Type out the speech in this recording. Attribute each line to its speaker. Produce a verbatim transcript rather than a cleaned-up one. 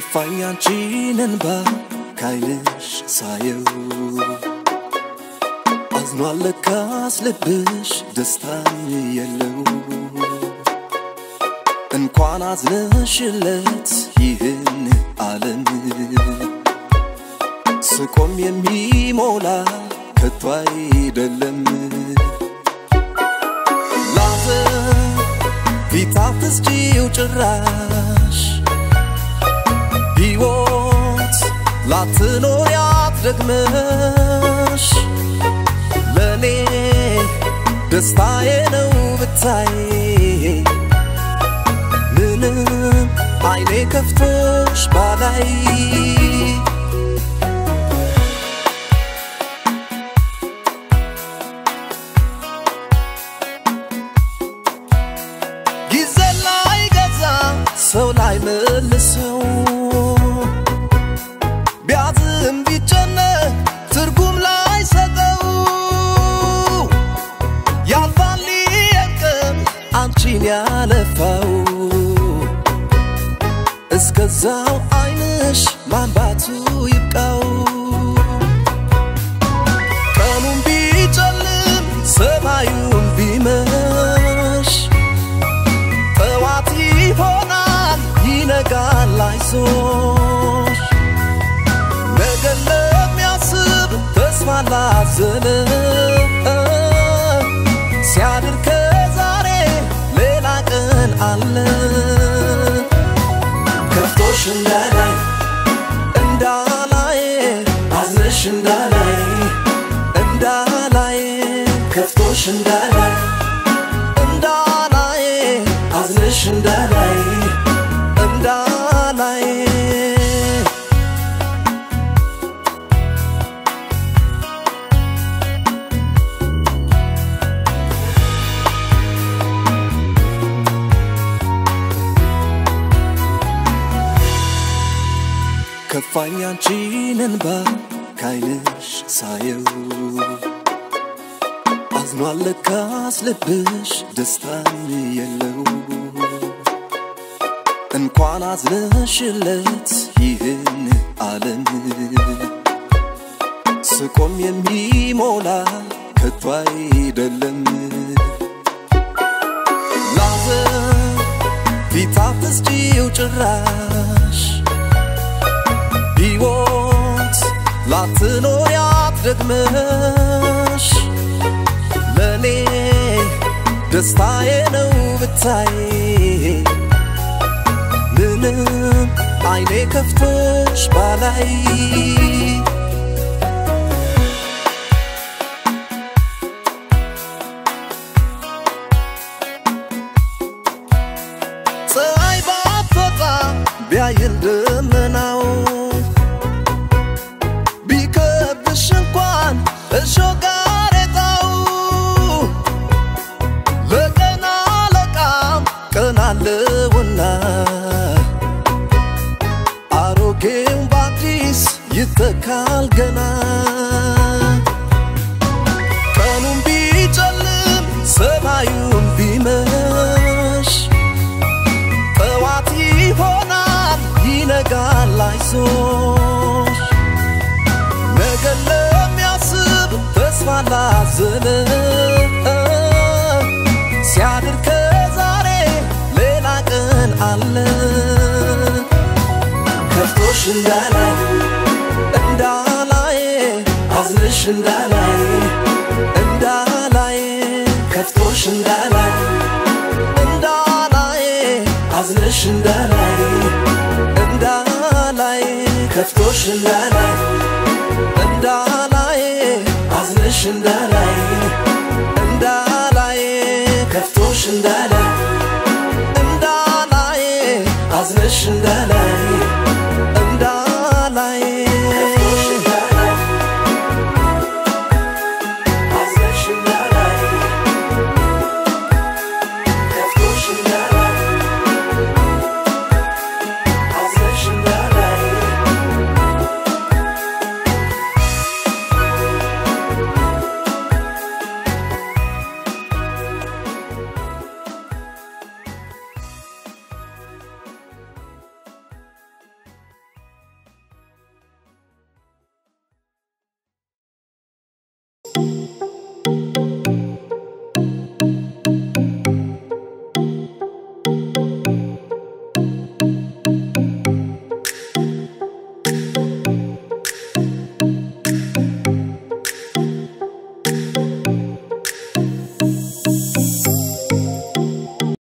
Speaker 1: ከፋኝ አንቺን እንባ ካይንሽ ሳየው አዝኗል ለካስ ልብሽ ደስታን የለው እንኳን አዝነሽለት ይህን ዓለም ስቆም የሚሞላ ከቶ አይደለም ላዘን ፊት አትስጪው ጭራሽ ሕይወት ላትኖሪያት ደግመሽ ለኔ ደስታዬ ነው ብታይ ምንም አይኔ ከፍቶሽ ባላይ ጊዜ ላይ ገዛ ሰው ላይ መልሰው ቢያዝም ቢጨነቅ ትርጉም ላይ ሰጠው ያልፋል የቀን አንቺን ያለፋው እስከዛው አይንሽ ማንባቱ ይብቃው ቀኑን ቢጨልም ሰማዩን ቢመሽ ጠዋት ይሆናል ይነጋል አይዞሽ ነገ ለሚያስብ ተስፋ ላዘለ ሲያድር ከዛሬ ሌላ ቀን አለ ከፍቶሽ እንዳላይ እንዳላይ አዝነሽ እንዳላይ እንዳላይ ከፍቶሽ እንዳላይ እንዳላይ አዝነሽ እንዳላይ እንዳላይ ከፋኝ አንቺን እንባ ካይንሽ ሳየው አዝኗል ለካስ ልብሽ ደስታን የለው እንኳን አዝነሽለት ይህን ዓለም ስቆም የሚሞላ ከቶ አይደለም ላዘን ፊት አትስጪው ጭራሽ ሕይወት ላትኖሪያት ደግመሽ ለኔ ደስታዬ ነው ብታይ ምንም አይኔ ከፍቶሽ ባላይ ፀሐይ ባትወጣ ቢያይል ደመናው ቢከብሽ እንኳን እሾህ ጋሬጣው ለቀን አለቃም ቀን አለውና አሮጌው በአዲስ ይተካል ገና ቀኑን ቢጨልም ሰማዩን ቢመሽ ጠዋት ይሆናል ይነጋል አይዞሽ ነገ ለሚያስብ ተስፋ ላዘለ ሲያድር ከዛሬ ሌላ ቀን አለ ከፍቶሽ እንዳላይ እንዳላይ አዝነሽ እንዳላይ እንዳላይ ከፍቶሽ እንዳላይ እንዳላይ አዝነሽ እንዳላይ እንዳላይ ከፍቶሽ እንዳላይ እንዳላይ አዝነሽ እንዳላይ እንዳላይ ከፍቶሽ እንዳላይ እንዳላይ አዝነሽ እንዳላይ